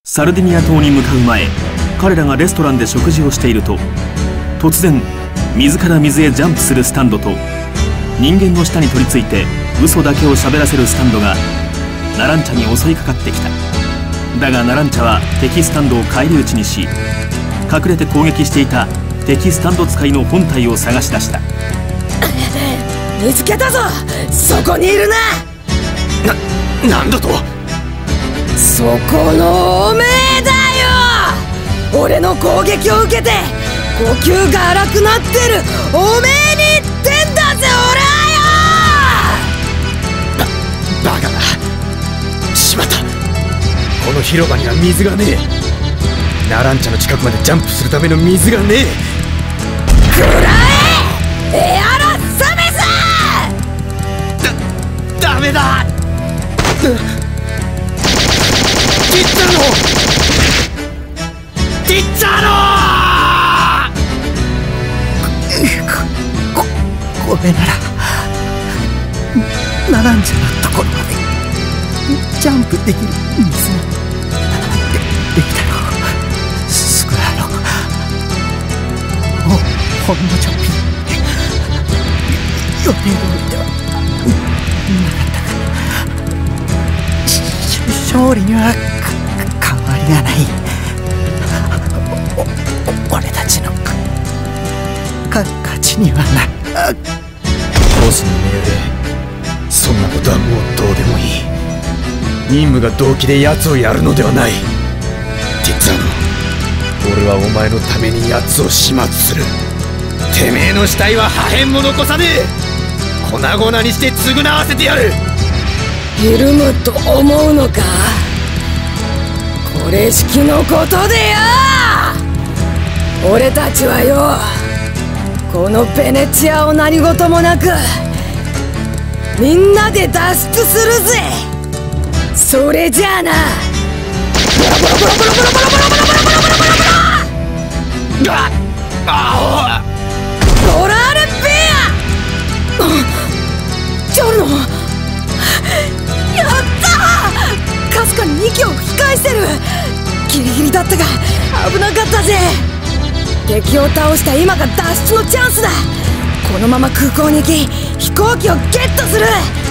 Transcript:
サルディニア島に向かう前、彼らがレストランで食事をしていると、突然水から水へジャンプするスタンドと、人間の下に取り付いて嘘だけを喋らせるスタンドがナランチャに襲いかかってきた。だがナランチャは敵スタンドを返り討ちにし、隠れて攻撃していた敵スタンド使いの本体を探し出した。 見つけたぞ、そこにいるな。 なんだと。 そこのおめえだよ。俺の攻撃を受けて呼吸が荒くなってるおめえに言ってんだぜ、俺はよ。 バカだ。しまった。この広場には水がねえ。ナランチャの近くまでジャンプするための水がねえ。 くらえエアロサメス。 ダメだ。ティッツァーノティッツァーノこれならナランチャのところまでジャンプできる水にできたよ。スクラロほんのちょっぴり予定通りではなかったが勝利には変わりがない。俺たちの勝ちにはな。 ボスの命令、そんなことはもうどうでもいい。任務が動機で奴をやるのではない。ティッツァーノ、俺はお前のために奴を始末する。てめえの死体は破片も残さねえ。粉々にして償わせてやる。 ひるむと思うのか。これしきのことでよ、俺たちはよ、このベネチアを何事もなくみんなで脱出するぜ。それじゃあな。ドラーレベア。ジョルノ、やったー。かすかに息を吹き返せる。ギリギリだったが危なかったぜ。敵を倒した今が脱出のチャンスだ。このまま空港に行き飛行機をゲットする。